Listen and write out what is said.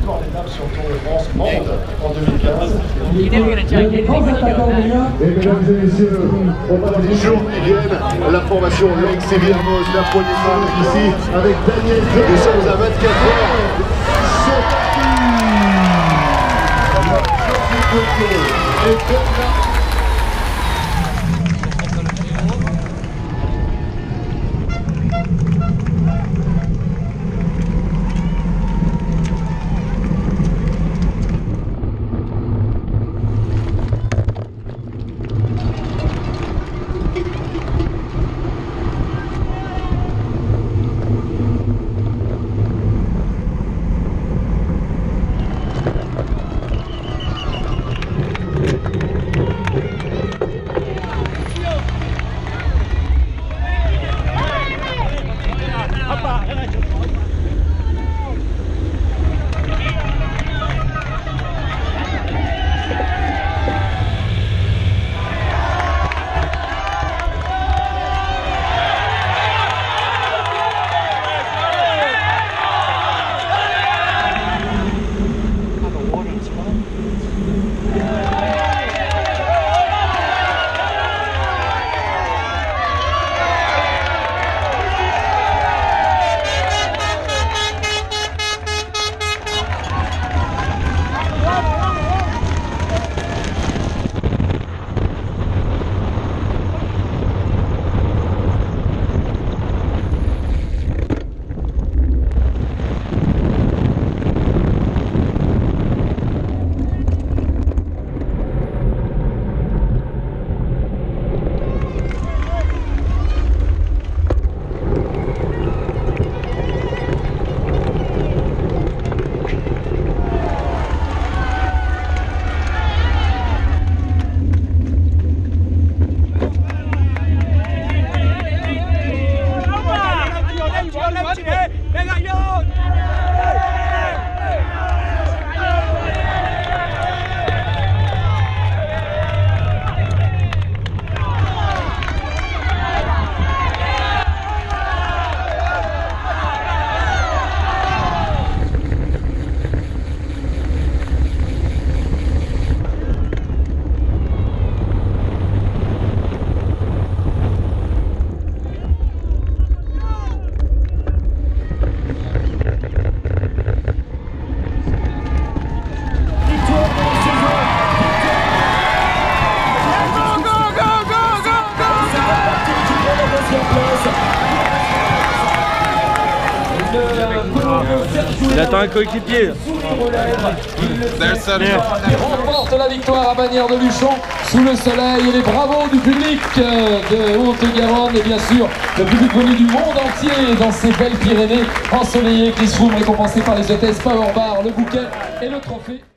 victoire d'étape sur le Tour de France Monde en 2015. Et mesdames et messieurs, dans les jours qui viennent, la formation Lex et Villermoz, la poignée de main ici avec Daniel. Nous sommes à 24 heures. C'est parti. Il attend un coéquipier. Qui remporte la victoire à Bagnères de Luchon sous le soleil et les bravos du public de Haute-Garonne et bien sûr le public venu du monde entier dans ces belles Pyrénées ensoleillées. Chris Froome récompensé par les hôtesses Power Bar, le bouquet et le trophée.